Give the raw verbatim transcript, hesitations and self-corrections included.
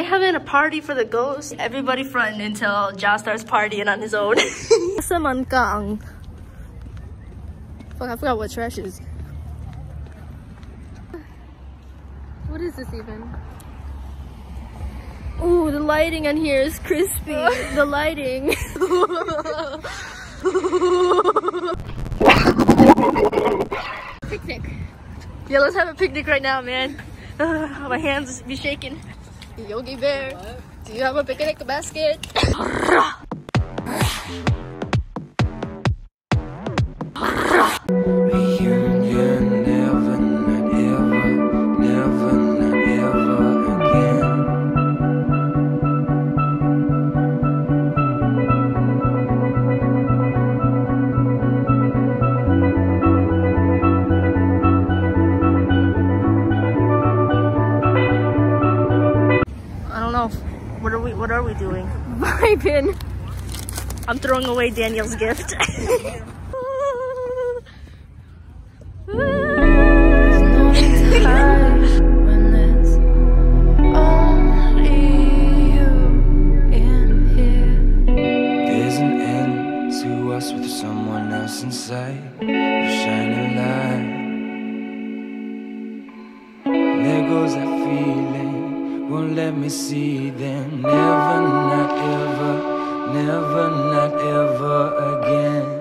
having a party for the ghost. Everybody fronting until Ja starts partying on his own. Samangkang. Fuck, I forgot what trash is. What is this even? Ooh, the lighting on here is crispy. The lighting. Picnic. Yeah, let's have a picnic right now, man. Uh, my hands be shaking. Yogi Bear, what? Do you have a picnic basket? Reunion, never, not ever, never, not ever again. I don't know. What are we? What are we doing? Vibing. I'm throwing away Daniel's gift. With someone else inside, you shine a light. There goes that feeling, won't let me see them. Never, not ever, never, not ever again.